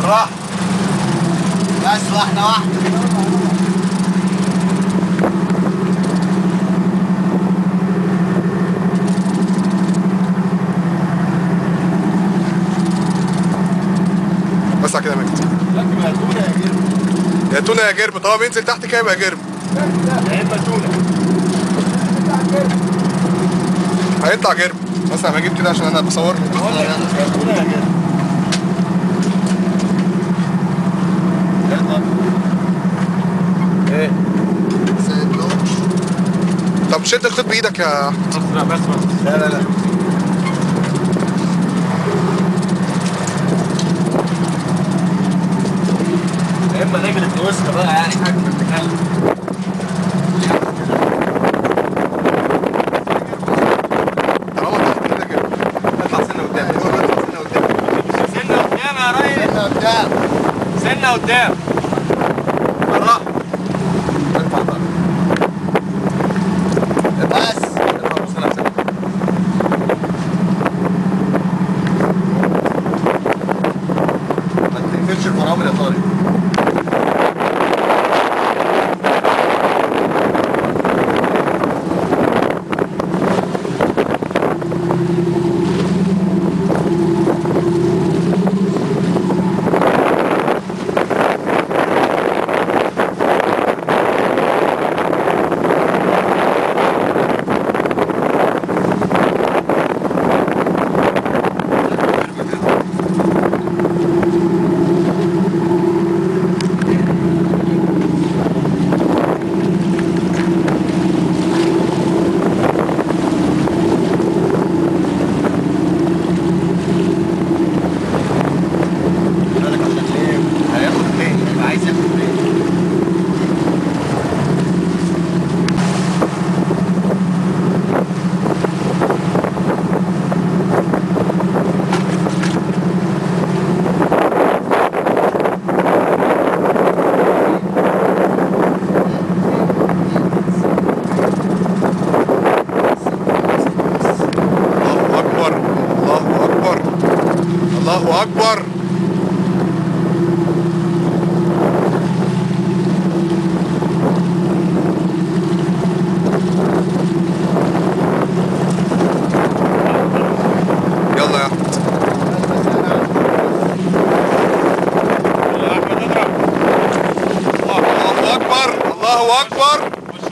بالراحة بس، واحدة واحدة. بس كده يا مجدي. لكن يا تونة يا جرم. يا تونة يا جرم، طالما بينزل تحت كده يبقى جرم. يا اما تونة هيطلع جرم. بس انا هجيب كده عشان انا بصور. يا تونة يا جرم. ايه؟ طب شد الخيط بايدك يا احمد. لا بس لا لا لا. يا اما نجلة الوسطى بقى، يعني حاجة بتتكلم. طالما تحت كده جرم. اطلع سنة قدام. سنة قدام. سنة قدام يا ريس. سنة قدام. سنة قدام. بالراحة. ارفع بقى. بس. ارفع بص نفسك. ما تقفلش الفرامل يا طارق. الله أكبر. يلا يا أحمد. الله أكبر. الله أكبر.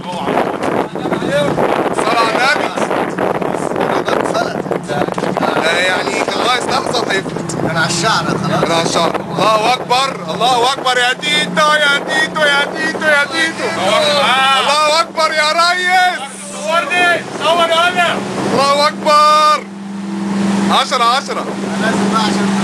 صلاة على النبي. يعني كان ناقص لحظة وهيفلت. كان على الشعر خلاص. كان على الشعر. الله أكبر. الله أكبر يا تيتو يا تيتو يا تيتو يا تيتو. الله أكبر يا ريس. صورني صور يا ولد. الله أكبر. 10 10. لازم بقى عشان